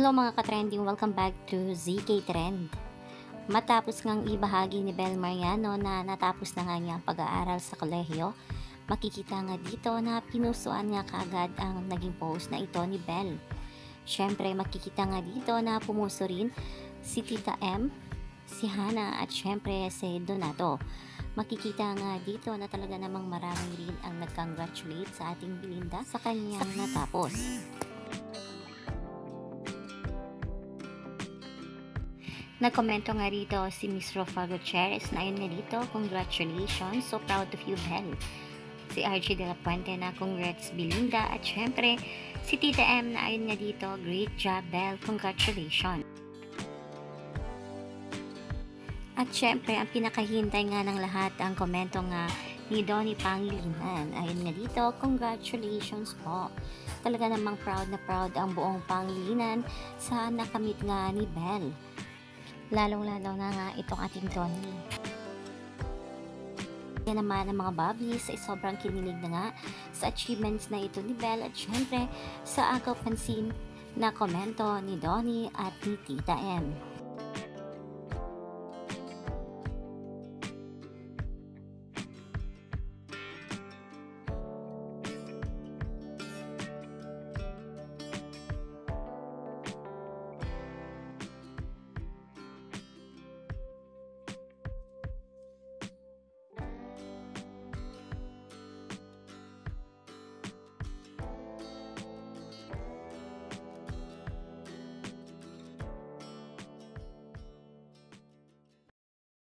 Hello mga ka-trending, welcome back to ZK Trend. Matapos ngang ibahagi ni Bel Mariano na natapos na nga niya ang pag-aaral sa kolehiyo, makikita nga dito na pinusuan nga kaagad ang naging post na ito ni Bel. Syempre makikita nga dito na pumuso rin si Tita M, si Hana at syempre si Donato. Makikita nga dito na talaga namang marami rin ang nag-congratulate sa ating Belinda sa kanyang natapos. Nagkomento nga rito si Miss Rofa Gutierrez na ayun nga dito, congratulations, so proud of you, Bel. Si RJ De La Puente na congrats Belinda at syempre si Tita M na ayun nga dito, great job Bel, congratulations. At syempre ang pinakahintay nga ng lahat ang komento nga ni Donnie Pangilinan. Ayun nga dito, congratulations po. Talaga namang proud na proud ang buong Pangilinan sa nakamit nga ni Bel. Lalong-lalo na nga itong ating Donnie. Yan naman ang mga Bobbies ay sobrang kinilig na nga sa achievements na ito ni Bel at syempre sa agaw pansin na komento ni Donnie at ni Tita M.